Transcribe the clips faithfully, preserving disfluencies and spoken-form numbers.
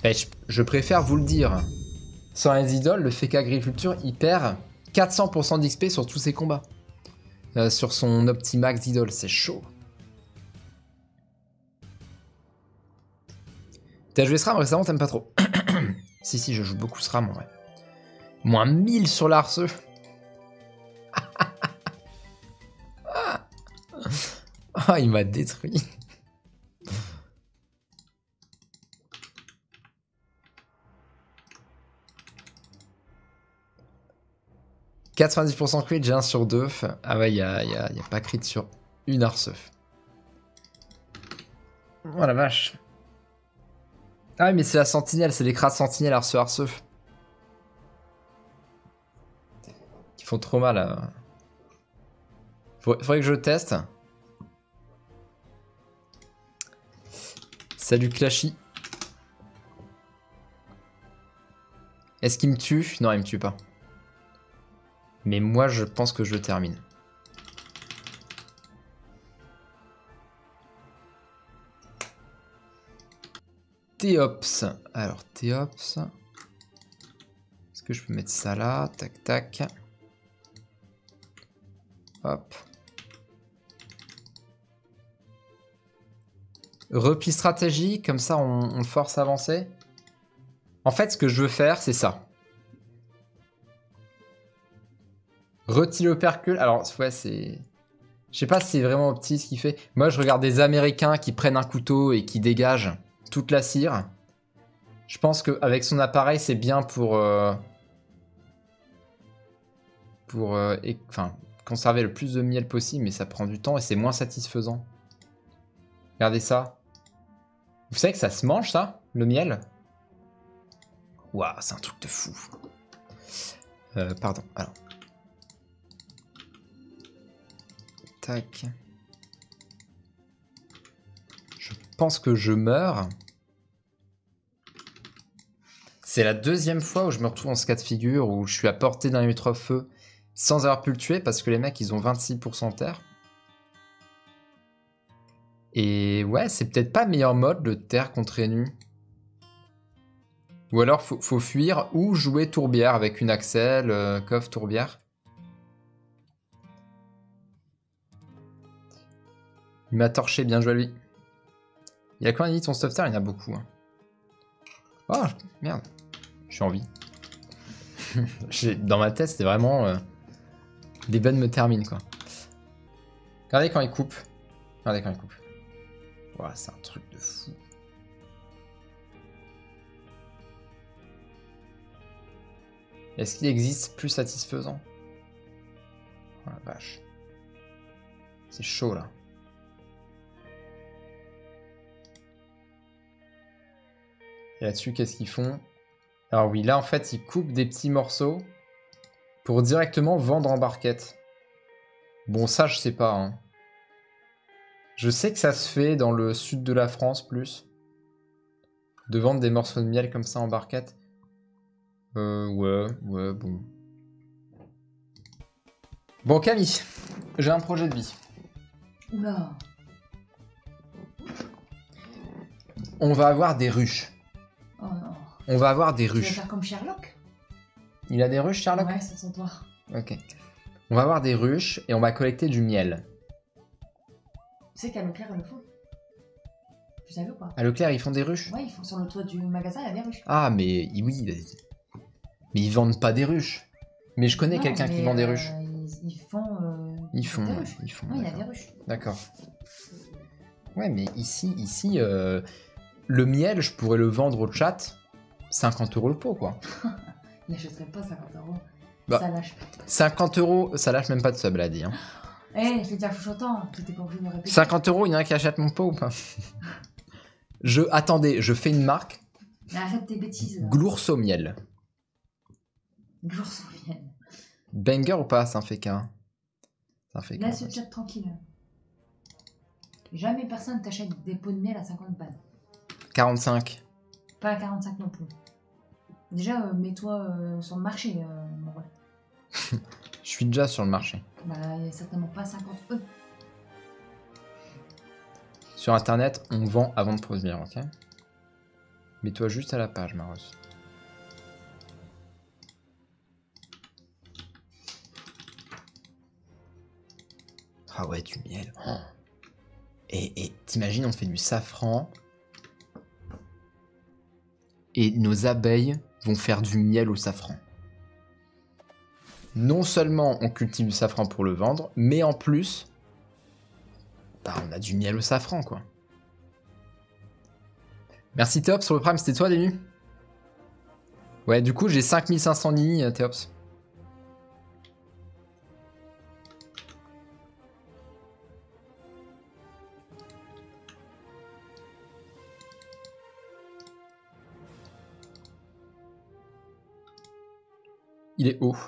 Ben, je, je préfère vous le dire. Sans les idoles, le F K Agriculture, il perd quatre cents pour cent d'X P sur tous ses combats. Euh, sur son Optimax d'idole, c'est chaud. T'as joué SRAM récemment, t'aimes pas trop? Si, si, je joue beaucoup SRAM en vrai. Moins mille sur l'Arceux. Ah, il m'a détruit. quatre-vingt-dix pour cent crit, j'ai un sur deux. Ah ouais, il n'y a, y a, y a pas crit sur une Arceux. Oh la vache. Ah oui, mais c'est la sentinelle, c'est l'écras sentinelle Arceux Arceux. Qui font trop mal. À... Faudrait que je teste. Salut Clashy. Est-ce qu'il me tue? Non, il me tue pas. Mais moi, je pense que je le termine. Théops. Alors, Théops. Est-ce que je peux mettre ça là? Tac, tac. Hop. Repli stratégie, comme ça, on, on force à avancer. En fait, ce que je veux faire, c'est ça. Retirer l'opercule. Alors, ouais, c'est... Je sais pas si c'est vraiment opti ce qu'il fait. Moi, je regarde des Américains qui prennent un couteau et qui dégagent toute la cire. Je pense qu'avec son appareil, c'est bien pour... Euh... Pour... Euh, et... Enfin, conserver le plus de miel possible, mais ça prend du temps et c'est moins satisfaisant. Regardez ça. Vous savez que ça se mange, ça? Le miel? Waouh, c'est un truc de fou. Euh, pardon, alors... Tac. Je pense que je meurs. C'est la deuxième fois où je me retrouve en ce cas de figure où je suis à portée d'un ultra-feu sans avoir pu le tuer parce que les mecs ils ont vingt-six pour cent terre. Et ouais, c'est peut-être pas le meilleur mode le terre contre Enu. Ou alors faut, faut fuir ou jouer tourbière avec une Axel, euh, coffre tourbière. Il m'a torché, bien joué à lui. Il y a combien de ton stuff terre? Il y en a beaucoup. Hein. Oh, merde. Je suis en vie. Dans ma tête, c'était vraiment... Euh, des bonnes me terminent, quoi. Regardez quand il coupe. Regardez quand il coupe. Wow, c'est un truc de fou. Est-ce qu'il existe plus satisfaisant? Oh la vache. C'est chaud, là. Et là-dessus, qu'est-ce qu'ils font? Alors oui, là, en fait, ils coupent des petits morceaux pour directement vendre en barquette. Bon, ça, je sais pas. Hein. Je sais que ça se fait dans le sud de la France, plus. De vendre des morceaux de miel comme ça en barquette. Euh, ouais, ouais, bon. Bon, Camille, j'ai un projet de vie. Oula. On va avoir des ruches. Oh non. On va avoir des Tu vas ruches. faire comme Sherlock? Il a des ruches, Sherlock? Ouais, c'est son toit. Ok. On va avoir des ruches et on va collecter du miel. Tu sais qu'à Leclerc, ils le font. Tu savais ou pas? À Leclerc, ils font des ruches? Ouais, ils font sur le toit du magasin, il y a des ruches. Ah, mais oui, mais ils vendent pas des ruches. Mais je connais Non, quelqu'un qui mais, vend des euh, ruches. Ils, ils font. Euh, Ils font, des ouais, ruches. ils font. Ouais, il y a d'accord. des ruches. D'accord. Ouais, mais ici, ici, euh, le miel, je pourrais le vendre au chat cinquante euros le pot, quoi. Il n'achèterait pas cinquante euros. Bah, Ça lâche pas. cinquante euros, ça lâche même pas de sub, elle a dit. Hein. Eh, hey, je l'ai dit à Chouchotant, tu t'es pas obligé de me répéter. cinquante euros, il y en a qui achètent mon pot ou pas? Je, attendez, je fais une marque. Mais arrête tes bêtises. Là. Glours au miel. Glours au miel. Banger ou pas, ça en fait qu'un. Ça en fait qu'un. Laisse le chat tranquille. Jamais personne t'achète des pots de miel à cinquante balles. quarante-cinq. Pas à quarante-cinq non plus. Déjà, euh, mets-toi euh, sur le marché, euh, mon ref. Je suis déjà sur le marché. Bah, il y a certainement pas cinquante E. Sur internet, on vend avant de produire, ok? Mets-toi juste à la page, Marus. Ah ouais, du miel. Oh. Et t'imagines, on fait du safran. Et nos abeilles vont faire du miel au safran. Non seulement on cultive du safran pour le vendre, mais en plus, bah on a du miel au safran, quoi. Merci Théops sur le prime, c'était toi, Dénu? Ouais, du coup, j'ai cinq mille cinq cents nini, Théops. Il est haut.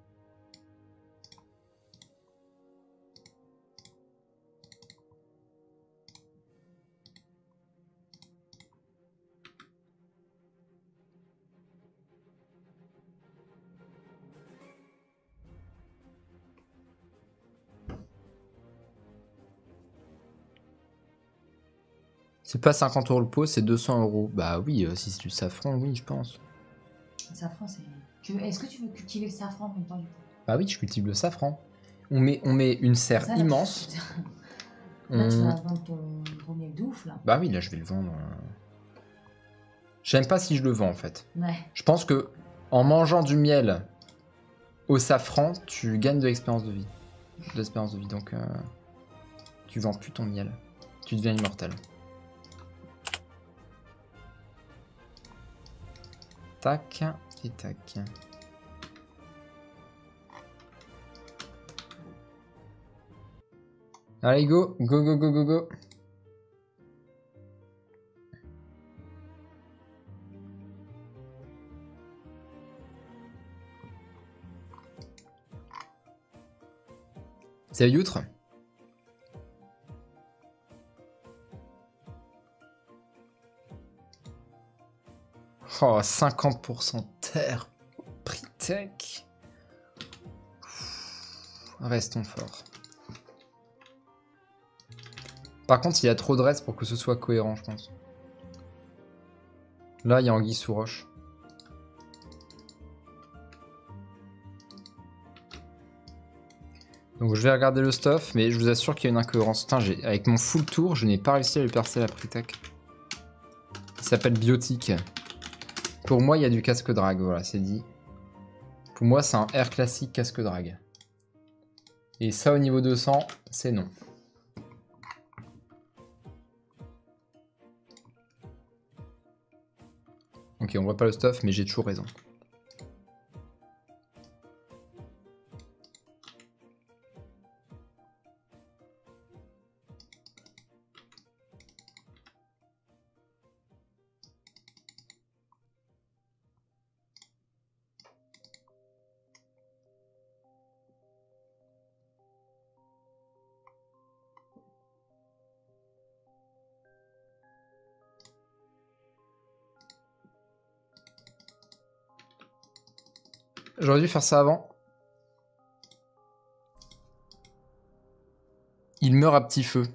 C'est pas cinquante euros le pot, c'est deux cents euros. Bah oui, euh, si c'est du safran, oui, je pense. Le safran, c'est... Est-ce que tu veux cultiver le safran en même temps du coup? Bah oui, je cultive le safran. On met, on met une serre Ça, là, immense. Tu... Là, tu On... vas vendre ton, ton miel de ouf, là. Bah oui, là, je vais le vendre. J'aime pas si je le vends, en fait. Ouais. Je pense que en mangeant du miel au safran, tu gagnes de l'expérience de vie. De l'espérance de vie, donc... Euh... Tu vends plus ton miel. Tu deviens immortel. Tac et tac. Allez, go, go, go, go, go, go. C'est Youtre. Oh, cinquante pour cent terre. Prix tech. Restons forts. Par contre, il y a trop de restes pour que ce soit cohérent, je pense. Là, il y a Anguille sous roche. Donc je vais regarder le stuff, mais je vous assure qu'il y a une incohérence. Putain, avec mon full tour, je n'ai pas réussi à lui percer la Pritech. Il s'appelle Biotique. Pour moi, il y a du casque drague, voilà, c'est dit. Pour moi, c'est un R classique casque drague. Et ça, au niveau deux cents, c'est non. Ok, on voit pas le stuff, mais j'ai toujours raison. J'aurais dû faire ça avant. Il meurt à petit feu.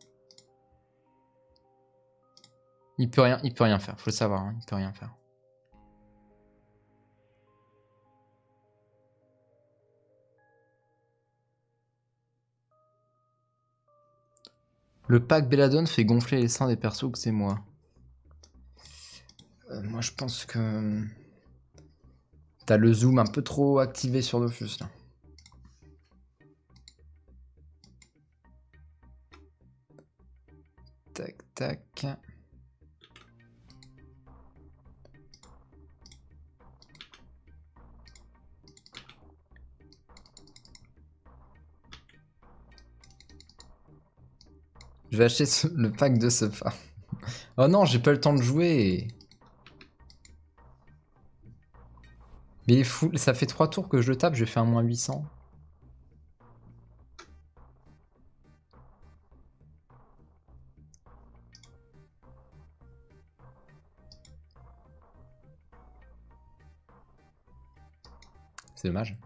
Il peut rien, il peut rien faire, faut le savoir, hein, il peut rien faire. Le pack Belladone fait gonfler les seins des persos que c'est moi. Euh, moi je pense que... T'as le zoom un peu trop activé sur Dofus là. Tac tac. Je vais acheter ce, le pack de ce pas. Oh non, j'ai pas le temps de jouer. Mais il est fou, ça fait trois tours que je le tape, je fais un moins huit cents. C'est dommage.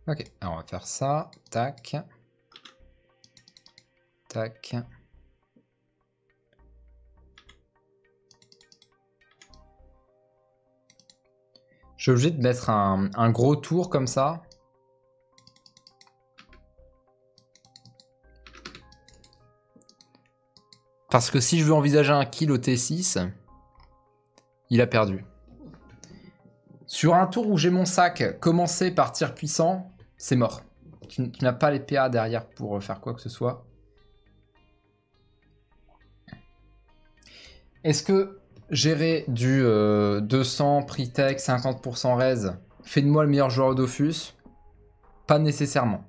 Ok, alors on va faire ça. Tac. Tac. Je suis obligé de mettre un, un gros tour comme ça. Parce que si je veux envisager un kill au T six, il a perdu. Sur un tour où j'ai mon sac commencé par tir puissant, c'est mort. Tu, tu n'as pas les P A derrière pour faire quoi que ce soit. Est-ce que gérer du euh, deux cents prix tech, cinquante pour cent raise, fait de moi le meilleur joueur Dofus? Pas nécessairement.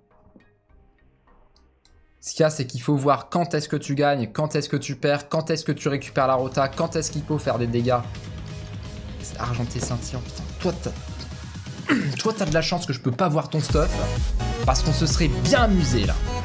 Ce qu'il y a, c'est qu'il faut voir quand est-ce que tu gagnes, quand est-ce que tu perds, quand est-ce que tu récupères la rota, quand est-ce qu'il faut faire des dégâts. C'est argenté scintillant, putain. Toi, t'as... Toi, t'as de la chance que je peux pas voir ton stuff, parce qu'on se serait bien amusé, là.